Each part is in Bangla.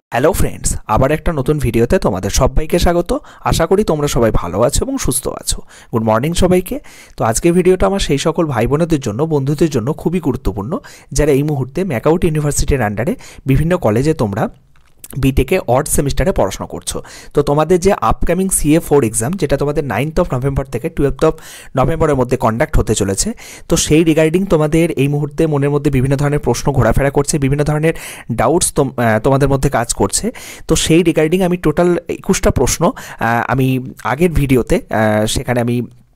হ্যালো ফ্রেন্ডস, আবার একটা নতুন ভিডিওতে তোমাদের সবাইকে স্বাগত। আশা করি তোমরা সবাই ভালো আছো এবং সুস্থ আছো। গুড মর্নিং সবাইকে। তো আজকের ভিডিওটা আমার সেই সকল ভাই বোনেদের জন্য, বন্ধুদের জন্য খুবই গুরুত্বপূর্ণ যারা এই মুহূর্তে ম্যাকাউট ইউনিভার্সিটির আন্ডারে বিভিন্ন কলেজে তোমরা b.tech অড সেমিস্টারে পড়াশোনা করছো। তো তোমাদের যে আপকামিং CA4 এক্সাম, যেটা তোমাদের 9th অফ নভেম্বর থেকে 12th অফ নভেম্বরের মধ্যে কন্ডাক্ট হতে চলেছে, তো সেই রিগার্ডিং তোমাদের এই মুহূর্তে মনের মধ্যে বিভিন্ন ধরনের প্রশ্ন ঘোরাফেরা করছে, বিভিন্ন ধরনের ডাউটস তোমাদের মধ্যে কাজ করছে। তো সেই রিগার্ডিং আমি টোটাল 21টা প্রশ্ন আমি আগের ভিডিওতে সেখানে আমি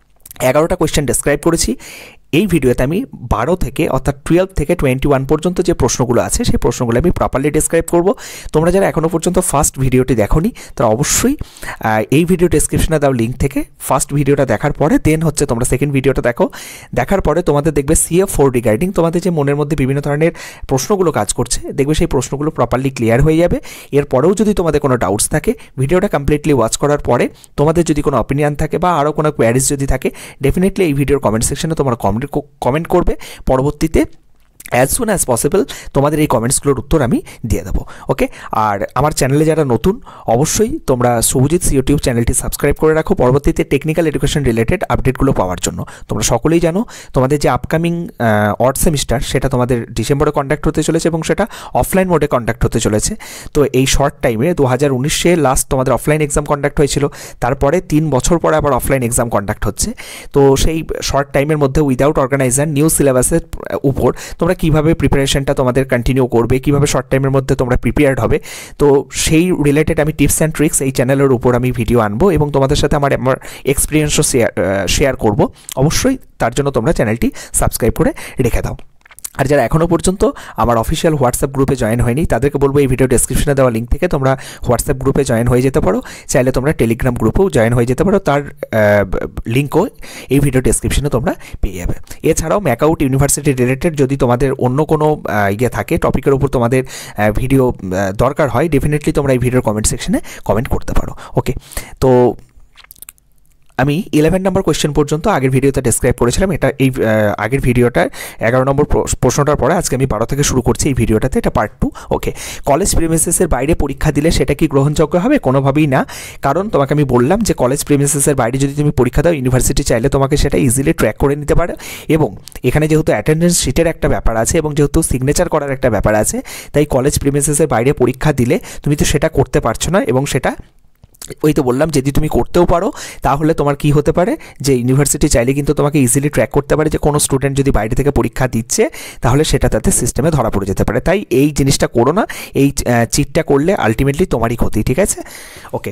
11টা কোয়েশ্চেন ডেসক্রাইব করেছি। এই ভিডিওতে আমি 12 থেকে অর্থাৎ 12 থেকে 21 পর্যন্ত যে প্রশ্নগুলো আছে সেই প্রশ্নগুলো আমি প্রপারলি ডেসক্রাইব করব। তোমরা যারা এখনও পর্যন্ত ফার্স্ট ভিডিওটি দেখোনি তারা অবশ্যই এই ভিডিও ডেসক্রিপশনে দেওয়া লিঙ্ক থেকে ফার্স্ট ভিডিওটা দেখার পরে দেন হচ্ছে তোমরা সেকেন্ড ভিডিওটা দেখো। দেখার পরে তোমাদের দেখবে CA4 রিগার্ডিং তোমাদের যে মনের মধ্যে বিভিন্ন ধরনের প্রশ্নগুলো কাজ করছে, দেখবে সেই প্রশ্নগুলো প্রপারলি ক্লিয়ার হয়ে যাবে। এরপরেও যদি তোমাদের কোনো ডাউটস থাকে, ভিডিওটা কমপ্লিটলি ওয়াচ করার পরে তোমাদের যদি কোনো অপিনিয়ন থাকে বা আরও কোনো কোয়ারিজ যদি থাকে, ডেফিনেটলি এই ভিডিওর কমেন্ট সেকশনে তোমরা কমেন্ট করবে। পরবর্তীতে অ্যাজ সুন অ্যাজ পসিবল তোমাদের এই কমেন্টসগুলোর উত্তর আমি দিয়ে দেবো। ওকে, আর আমার চ্যানেলে যারা নতুন অবশ্যই তোমরা শুভজিৎ ইউটিউব চ্যানেলটি সাবস্ক্রাইব করে রাখো পরবর্তীতে টেকনিক্যাল এডুকেশন রিলেটেড আপডেটগুলো পাওয়ার জন্য। তোমরা সকলেই জানো তোমাদের যে আপকামিং অড সেমিস্টার সেটা তোমাদের ডিসেম্বরে কন্ডাক্ট হতে চলেছে এবং সেটা অফলাইন মোডে কন্ডাক্ট হতে চলেছে। তো এই শর্ট টাইমে 2019-এ লাস্ট তোমাদের অফলাইন এক্সাম কন্ডাক্ট হয়েছিল, তারপরে 3 বছর পরে আবার অফলাইন এক্সাম কন্ডাক্ট হচ্ছে। তো সেই শর্ট টাইমের মধ্যে উইদাউট অর্গানাইজার নিউ সিলেবাসের উপর তোমরা কীভাবে প্রিপারেশনটা তোমাদের কন্টিনিউ করবে, কীভাবে শর্ট টাইমের মধ্যে তোমরা প্রিপেয়ার্ড হবে, তো সেই রিলেটেড আমি টিপস অ্যান্ড ট্রিক্স এই চ্যানেলের উপর আমি ভিডিও আনবো এবং তোমাদের সাথে আমার এক্সপিরিয়েন্সও শেয়ার করব। অবশ্যই তার জন্য তোমরা চ্যানেলটি সাবস্ক্রাইব করে রেখে দাও। আর যারা এখনও পর্যন্ত আমার অফিসিয়াল হোয়াটসঅ্যাপ গ্রুপে জয়েন হয়নি তাদেরকে বলবো এই ভিডিও ডেসক্রিপশনে দেওয়া লিঙ্ক থেকে তোমরা হোয়াটসঅ্যাপ গ্রুপে জয়েন হয়ে যেতে পারো। চাইলে তোমরা টেলিগ্রাম গ্রুপেও জয়েন হয়ে যেতে পারো, তার লিঙ্কও এই ভিডিও ডেসক্রিপশনে তোমরা পেয়ে যাবে। এছাড়াও ম্যাকাউট ইউনিভার্সিটি রিলেটেড যদি তোমাদের অন্য কোনো ইয়ে থাকে, টপিকের উপর তোমাদের ভিডিও দরকার হয়, ডেফিনেটলি তোমরা এই ভিডিওর কমেন্ট সেকশনে কমেন্ট করতে পারো। ওকে, তো আমি 11 নম্বর কোয়েশ্চেন পর্যন্ত আগের ভিডিওতে ডেসক্রাইব করেছিলাম। এটা এই আগের ভিডিওটার 11 নম্বর প্রশ্নটার পরে আজকে আমি 12 থেকে শুরু করছি এই ভিডিওটাতে, এটা পার্ট 2। ওকে, কলেজ প্রিমিসেসের বাইরে পরীক্ষা দিলে সেটা কি গ্রহণযোগ্য হবে? কোনোভাবেই না, কারণ তোমাকে আমি বললাম যে কলেজ প্রিমিসেসের বাইরে যদি তুমি পরীক্ষা দাও, ইউনিভার্সিটি চাইলে তোমাকে সেটা ইজিলি ট্র্যাক করে নিতে পারে এবং এখানে যেহেতু অ্যাটেন্ডেন্স শিটের একটা ব্যাপার আছে এবং যেহেতু সিগনেচার করার একটা ব্যাপার আছে, তাই কলেজ প্রিমিসেসের বাইরে পরীক্ষা দিলে তুমি তো সেটা করতে পারছো না। এবং সেটা ওই তো বললাম, যদি তুমি করতেও পারো তাহলে তোমার কি হতে পারে যে ইউনিভার্সিটি চাইলে কিন্তু তোমাকে ইজিলি ট্র্যাক করতে পারে যে কোনো স্টুডেন্ট যদি বাইরে থেকে পরীক্ষা দিচ্ছে তাহলে সেটা তাতে সিস্টেমে ধরা পড়ে যেতে পারে। তাই এই জিনিসটা করো না, এই চিটটা করলে আলটিমেটলি তোমারই ক্ষতি। ঠিক আছে? ওকে,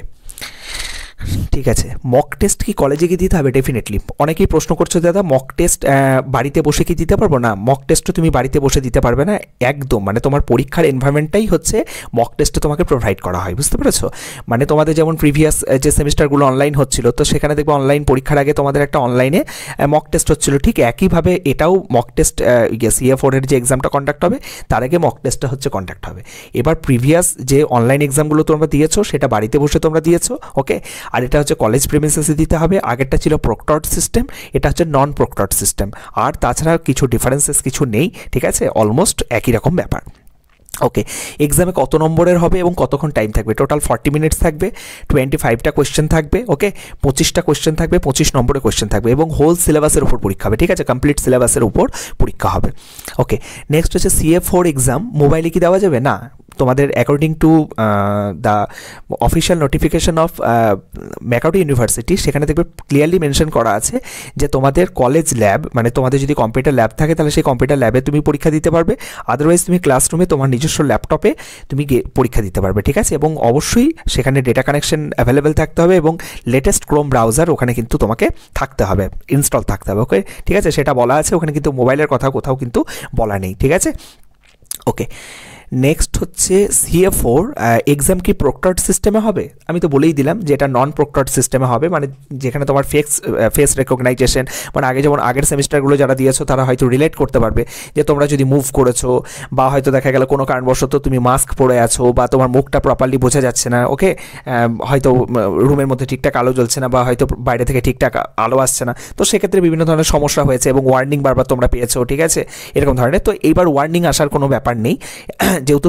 ঠিক আছে। মক টেস্ট কি কলেজে গিয়ে দিতে হবে? ডেফিনেটলি। অনেকেই প্রশ্ন করছো দাদা মক টেস্ট বাড়িতে বসে কি দিতে পারবো? না, মক টেস্টও তুমি বাড়িতে বসে দিতে পারবে না একদম। মানে তোমার পরীক্ষার এনভায়রনমেন্টটাই হচ্ছে মক টেস্টে তোমাকে প্রোভাইড করা হয়, বুঝতে পেরেছো? মানে তোমাদের যেমন প্রিভিয়াস যে সেমিস্টারগুলো অনলাইন হচ্ছিল, তো সেখানে দেখবে অনলাইন পরীক্ষার আগে তোমাদের একটা অনলাইনে মক টেস্ট হচ্ছিল, ঠিক একইভাবে এটাও মক টেস্ট CA4 এর যে এক্সামটা কন্ডাক্ট হবে তার আগে মক টেস্টটা হচ্ছে কন্ডাক্ট হবে। এবার প্রিভিয়াস যে অনলাইন এক্সামগুলো তোমরা দিয়েছো সেটা বাড়িতে বসে তোমরা দিয়েছো। ওকে, আর এটা হচ্ছে কলেজ প্রিমিসেসে দিতে হবে। আগেরটা ছিল প্রক্টর্ড সিস্টেম, এটা হচ্ছে নন প্রক্টর্ড সিস্টেম। আর তাছাড়া কিছু ডিফারেন্সেস কিছু নেই, ঠিক আছে? অলমোস্ট একই রকম ব্যাপার। ওকে, এক্সামে কত নম্বরের হবে এবং কতক্ষণ টাইম থাকবে? টোটাল 40 মিনিটস থাকবে, 25টা কোয়েশ্চেন থাকবে। ওকে, 25টা কোয়েশ্চেন থাকবে, 25 নম্বরের কোয়েশ্চেন থাকবে এবং হোল সিলেবাসের উপর পরীক্ষা হবে। ঠিক আছে, কমপ্লিট সিলেবাসের উপর পরীক্ষা হবে। ওকে, নেক্সট হচ্ছে CA4 এক্সাম মোবাইলে কি দেওয়া যাবে? না, তোমাদের according to the official notification of MAKAUT university সেখানে দেখবে ক্লিয়ারলি মেনশন করা আছে যে তোমাদের কলেজ ল্যাব, মানে তোমাদের যদি কম্পিউটার ল্যাব থাকে তাহলে সেই কম্পিউটার ল্যাবে তুমি পরীক্ষা দিতে পারবে, আদারওয়াইজ তুমি ক্লাসরুমে তোমার নিজস্ব ল্যাপটপে তুমি পরীক্ষা দিতে পারবে। ঠিক আছে, এবং অবশ্যই সেখানে ডেটা কানেকশন অ্যাভেলেবেল থাকতে হবে এবং লেটেস্ট ক্রোম ব্রাউজার ওখানে কিন্তু তোমাকে থাকতে হবে, ইনস্টল থাকতে হবে। ওকে, ঠিক আছে, সেটা বলা আছে ওখানে, কিন্তু মোবাইলের কথা কোথাও কিন্তু বলা নেই। ঠিক আছে? ওকে, নেক্সট হচ্ছে CA4 এক্সাম কি প্রক্টর্ড সিস্টেমে হবে? আমি তো বলেই দিলাম যে এটা নন প্রক্টর্ড সিস্টেমে হবে, মানে যেখানে তোমার ফেস রেকগনাইজেশন, মানে আগে যেমন আগের সেমিস্টারগুলো যারা দিয়েছো তারা হয়তো রিলেট করতে পারবে যে তোমরা যদি মুভ করেছো বা হয়তো দেখা গেল কোনো কারণবশত তুমি মাস্ক পরে আছো বা তোমার মুখটা প্রপারলি বোঝা যাচ্ছে না। ওকে, হয়তো রুমের মধ্যে ঠিকঠাক আলো জ্বলছে না বা হয়তো বাইরে থেকে ঠিকঠাক আলো আসছে না, তো সেক্ষেত্রে বিভিন্ন ধরনের সমস্যা হয়েছে এবং ওয়ার্নিং বারবার তোমরা পেয়েছো। ঠিক আছে, এরকম ধরনের। তো এইবার ওয়ার্নিং আসার কোনো ব্যাপার নেই, যেহেতু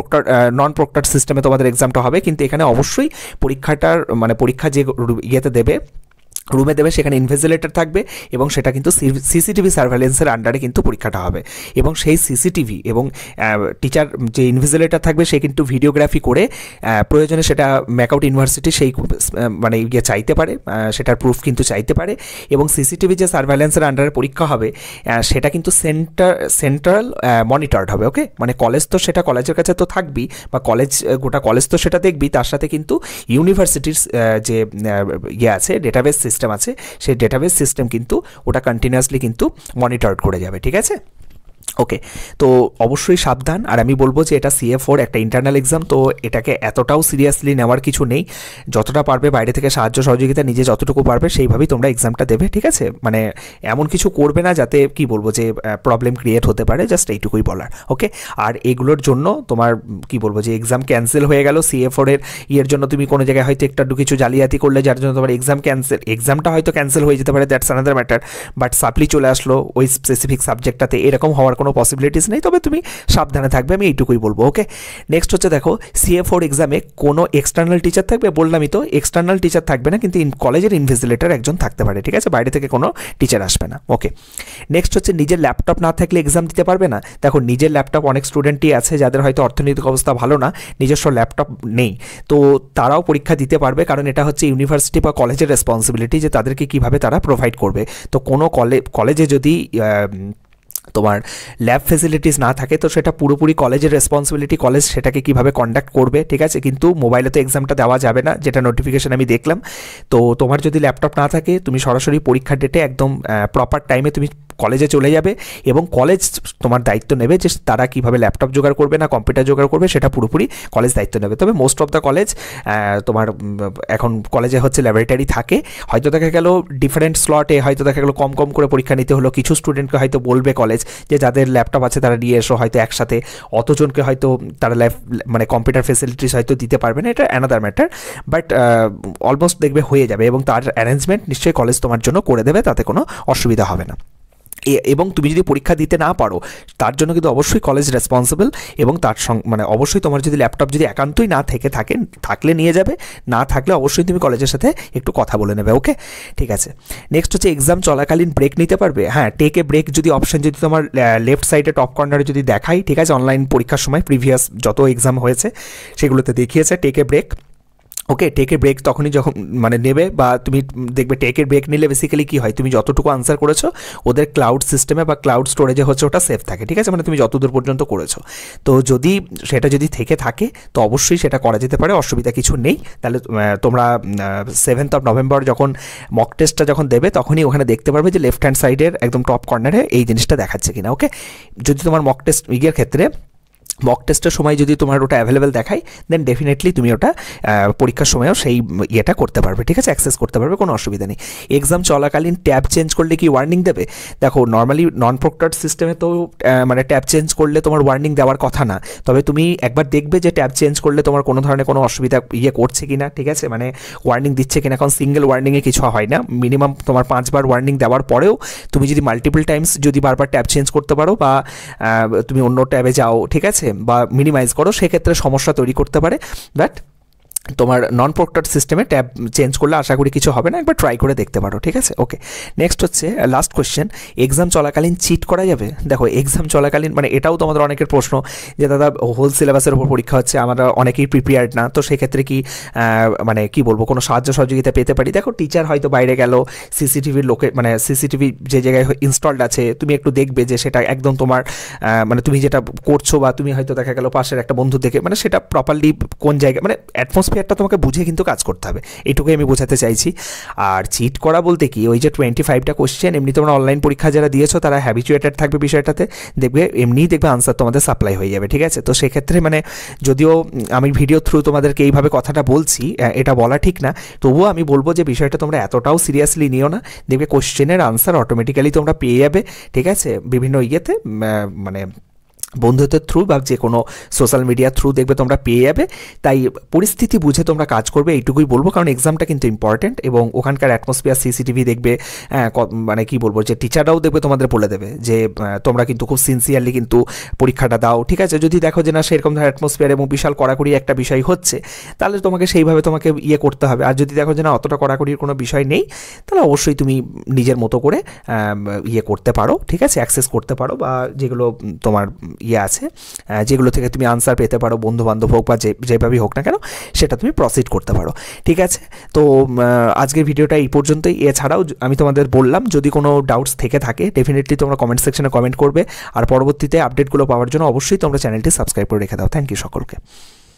নন প্রক্টর সিস্টেমে তোমাদের এক্সামটা হবে, কিন্তু এখানে অবশ্যই পরীক্ষাটার মানে পরীক্ষা যে ইয়েতে দেবে, রুমে দেবে, সেখানে ইনভিজিলেটর থাকবে এবং সেটা কিন্তু সিসিটিভি সার্ভেলেন্সের আন্ডারে কিন্তু পরীক্ষাটা হবে। এবং সেই সিসিটিভি এবং টিচার যে ইনভিজিলেটর থাকবে সে কিন্তু ভিডিওগ্রাফি করে প্রয়োজনে সেটা ম্যাকাউট ইউনিভার্সিটি সেই মানে ইয়ে চাইতে পারে, সেটার প্রুফ কিন্তু চাইতে পারে। এবং সিসিটিভি যে সার্ভেলেন্সের আন্ডারে পরীক্ষা হবে সেটা কিন্তু সেন্ট্রাল মনিটরড হবে। ওকে, মানে কলেজ তো সেটা কলেজের কাছে তো থাকবেই, বা গোটা কলেজ তো সেটা দেখবি, তার সাথে কিন্তু ইউনিভার্সিটির যে ইয়ে আছে ডেটাবেস সিস্টেম আছে, সেই ডেটাবেস সিস্টেম কিন্তু ওটা কন্টিনিউয়াসলি কিন্তু মনিটর করে যাবে। ঠিক আছে, ওকে। তো অবশ্যই সাবধান। আর আমি বলবো যে এটা CA4 একটা ইন্টারনাল এক্সাম, তো এটাকে এতটাও সিরিয়াসলি নেওয়ার কিছু নেই। যতটা পারবে বাইরে থেকে সাহায্য সহযোগিতা নিজে যতটুকু পারবে সেইভাবেই তোমরা এক্সামটা দেবে। ঠিক আছে, মানে এমন কিছু করবে না যাতে কি বলবো যে প্রবলেম ক্রিয়েট হতে পারে, জাস্ট এইটুকুই বলার। ওকে, আর এগুলোর জন্য তোমার কি বলবো যে এক্সাম ক্যান্সেল হয়ে গেল CA4 এর জন্য, তুমি কোনো জায়গায় হয়তো একটু কিছু জালিয়াতি করলে যার জন্য তোমার এক্সামটা হয়তো ক্যান্সেল হয়ে যেতে পারে, that's another matter. But supply চলে আসলো ওই স্পেসিফিক সাবজেক্টটাতে, এরকম হওয়ার কোনো পসিবিলিটিস নেই, তবে তুমি সাবধানে থাকবে, আমি এইটুকুই বলবো। ওকে, নেক্সট হচ্ছে দেখো CA4 এক্সামে কোনো এক্সটার্নাল টিচার থাকবে, বললামই তো এক্সটার্নাল টিচার থাকবে না, কিন্তু কলেজের ইনভিজিলেটর একজন থাকতে পারে। ঠিক আছে, বাইরে থেকে কোনো টিচার আসবে না। ওকে, নেক্সট হচ্ছে নিজের ল্যাপটপ না থাকলে এক্সাম দিতে পারবে না। দেখো নিজের ল্যাপটপ অনেক স্টুডেন্টই আছে যাদের হয়তো অর্থনৈতিক অবস্থা ভালো না, নিজস্ব ল্যাপটপ নেই, তো তারাও পরীক্ষা দিতে পারবে, কারণ এটা হচ্ছে ইউনিভার্সিটি বা কলেজের রেসপন্সিবিলিটি যে তাদেরকে কিভাবে তারা প্রোভাইড করবে। তো কোনো কলেজে যদি তোমার ল্যাব ফেসিলিটিস না থাকে তো সেটা পুরোপুরি কলেজের রেসপন্সিবিলিটি, কলেজ সেটাকে কিভাবে কন্ডাক্ট করবে। ঠিক আছে, কিন্তু মোবাইলে তো এক্সামটা দেওয়া যাবে না, যেটা নোটিফিকেশন আমি দেখলাম। তো তোমার যদি ল্যাপটপ না থাকে তুমি সরাসরি পরীক্ষার ডেটে একদম প্রপার টাইমে তুমি কলেজে চলে যাবে, এবং কলেজ তোমার দায়িত্ব নেবে যে তারা কীভাবে ল্যাপটপ জোগাড় করবে না কম্পিউটার জোগাড় করবে, সেটা পুরোপুরি কলেজ দায়িত্ব নেবে। তবে মোস্ট অফ দ্য কলেজ তোমার এখন কলেজে হচ্ছে ল্যাবরেটরি থাকে, হয়তো দেখা গেল ডিফারেন্ট স্লটে হয়তো দেখা গেলো কম করে পরীক্ষা নিতে হলো, কিছু স্টুডেন্টকে হয়তো বলবে কলেজ যে যাদের ল্যাপটপ আছে তারা নিয়ে এসো, হয়তো একসাথে অতজনকে হয়তো তারা মানে কম্পিউটার ফেসিলিটিস হয়তো দিতে পারবে না, এটা অ্যানাদার ম্যাটার। বাট অলমোস্ট দেখবে হয়ে যাবে, এবং তার অ্যারেঞ্জমেন্ট নিশ্চয়ই কলেজ তোমার জন্য করে দেবে, তাতে কোনো অসুবিধা হবে না। এবং তুমি যদি পরীক্ষা দিতে না পারো তার জন্য কিন্তু অবশ্যই কলেজ রেসপন্সিবল, এবং তার মানে অবশ্যই তোমার যদি ল্যাপটপ যদি একান্তই না থাকলে নিয়ে যাবে, না থাকলে অবশ্যই তুমি কলেজের সাথে একটু কথা বলে নেবে। ওকে, ঠিক আছে। নেক্সট হচ্ছে এক্সাম চলাকালীন ব্রেক নিতে পারবে। হ্যাঁ, টেক এ ব্রেক যদি অপশন যদি তোমার লেফট সাইডে টপ কর্নারে যদি দেখাই, ঠিক আছে, অনলাইন পরীক্ষার সময় প্রিভিয়াস যত এক্সাম হয়েছে সেগুলোতে দেখিয়েছে টেক এ ব্রেক। ওকে, টেকের ব্রেক তখনই যখন মানে নেবে, বা তুমি দেখবে টেকের ব্রেক নিলে বেসিক্যালি কী হয়, তুমি যতটুকু আনসার করেছো ওদের ক্লাউড সিস্টেমে বা ক্লাউড স্টোরেজে হচ্ছে ওটা সেফ থাকে। ঠিক আছে, মানে তুমি যতদূর পর্যন্ত করেছো, তো যদি সেটা যদি থেকে থাকে তো অবশ্যই সেটা করা যেতে পারে, অসুবিধা কিছু নেই। তাহলে তোমরা 7th of November যখন মক টেস্টটা যখন দেবে তখনই ওখানে দেখতে পারবে যে লেফট হ্যান্ড সাইডের একদম টপ কর্নারে এই জিনিসটা দেখাচ্ছে কিনা। ওকে, যদি তোমার মক টেস্ট ইয়ের ক্ষেত্রে মক টেস্টের সময় যদি তোমার ওটা অ্যাভেলেবেল দেখায়, দেন ডেফিনেটলি তুমি ওটা পরীক্ষার সময়ও সেই ইয়েটা করতে পারবে। ঠিক আছে, অ্যাক্সেস করতে পারবে, কোনো অসুবিধা নেই। এক্সাম চলাকালীন ট্যাব চেঞ্জ করলে কি ওয়ার্নিং দেবে? দেখো নর্মালি নন প্রক্টর্ড সিস্টেমে তো মানে ট্যাব চেঞ্জ করলে তোমার ওয়ার্নিং দেওয়ার কথা না, তবে তুমি একবার দেখবে যে ট্যাব চেঞ্জ করলে তোমার কোনো ধরনের কোনো অসুবিধা করছে কি না। ঠিক আছে, মানে ওয়ার্নিং দিচ্ছে কিনা, কারণ সিঙ্গেল ওয়ার্নিংয়ে কিছু হয় না, মিনিমাম তোমার 5বার ওয়ার্নিং দেওয়ার পরেও তুমি যদি মাল্টিপল টাইমস যদি বারবার ট্যাব চেঞ্জ করতে পারো, বা তুমি অন্য ট্যাবে যাও, ঠিক আছে, বা মিনিমাইজ করো, সেক্ষেত্রে সমস্যা তৈরি করতে পারে। বাট তোমার নন প্রক্টর্ড সিস্টেমে ট্যাব চেঞ্জ করলে আশা করি কিছু হবে না, একবার ট্রাই করে দেখতে পারো। ঠিক আছে, ওকে। নেক্সট হচ্ছে লাস্ট কোয়েশ্চেন, এক্সাম চলাকালীন চিট করা যাবে? দেখো এক্সাম চলাকালীন মানে এটাও তোমাদের অনেকের প্রশ্ন যে দাদা হোল সিলেবাসের উপর পরীক্ষা হচ্ছে, আমরা অনেকেই প্রিপেয়ার্ড না, তো সেক্ষেত্রে কি মানে কি বলবো কোনো সাহায্য সহযোগিতা পেতে পারি? দেখো টিচার হয়তো বাইরে গেল, সিসিটিভির মানে সিসিটিভি যে জায়গায় ইনস্টলড আছে তুমি একটু দেখবে যে সেটা একদম তোমার মানে তুমি যেটা করছো, বা তুমি হয়তো দেখা গেল পাশের একটা বন্ধু দেখে মানে সেটা প্রপারলি কোন জায়গায় মানে অ্যাটমসফিয়ারটা তোমাকে বুঝে কিন্তু কাজ করতে হবে, এইটুকুই আমি বোঝাতে চাইছি। আর চিট করা বলতে কি, ওই যে 25টা কোশ্চেন এমনি তোমরা অনলাইন পরীক্ষা যারা দিয়েছো তারা হ্যাবিচুয়েটেড থাকবে বিষয়টাতে, এমনিই দেখবে আনসার তোমাদের সাপ্লাই হয়ে যাবে। ঠিক আছে, তো সেক্ষেত্রে মানে যদিও আমি ভিডিও থ্রু তোমাদেরকে এইভাবে কথাটা বলছি, এটা বলা ঠিক না, তবুও আমি বলবো যে বিষয়টা তোমরা এতটাও সিরিয়াসলি নিও না, দেখবে কোশ্চেনের আনসার অটোমেটিক্যালি তোমরা পেয়ে যাবে। ঠিক আছে, বিভিন্ন ইয়েতে মানে বন্ধুত্বের থ্রু বা যে কোনো সোশ্যাল মিডিয়ার থ্রু দেখবে তোমরা পেয়ে যাবে। তাই পরিস্থিতি বুঝে তোমরা কাজ করবে, এইটুকুই বলবো, কারণ এক্সামটা কিন্তু ইম্পর্টেন্ট এবং ওখানকার অ্যাটমসফিয়ার সিসিটিভি দেখবে, মানে কি বলবো, যে টিচাররাও দেখবে তোমাদের বলে দেবে যে তোমরা কিন্তু খুব সিনসিয়ারলি কিন্তু পরীক্ষাটা দাও, ঠিক আছে। যদি দেখো যে না সেরকম ধরনের অ্যাটমসফিয়ার এবং বিশাল কড়াকড়ি একটা বিষয় হচ্ছে, তাহলে তোমাকে সেইভাবে তোমাকে করতে হবে। আর যদি দেখো যে না অতটা কড়াকড়ির কোনো বিষয় নেই, তাহলে অবশ্যই তুমি নিজের মতো করে করতে পারো, ঠিক আছে, অ্যাক্সেস করতে পারো, বা যেগুলো তোমার আছে, যেগুলো থেকে তুমি আনসার পেতে পারো, বন্ধুবান্ধব হোক বা যেভাবেই হোক না কেন, সেটা তুমি প্রসিড করতে পারো, ঠিক আছে। তো আজকের ভিডিওটা এই পর্যন্তই। এছাড়াও আমি তোমাদের বললাম, যদি কোনো ডাউটস থেকে থাকে ডেফিনেটলি তোমরা কমেন্ট সেকশনে কমেন্ট করবে, আর পরবর্তীতে আপডেটগুলো পাওয়ার জন্য অবশ্যই তোমরা চ্যানেলটি সাবস্ক্রাইব করে রেখে দাও। থ্যাংক ইউ সকলকে।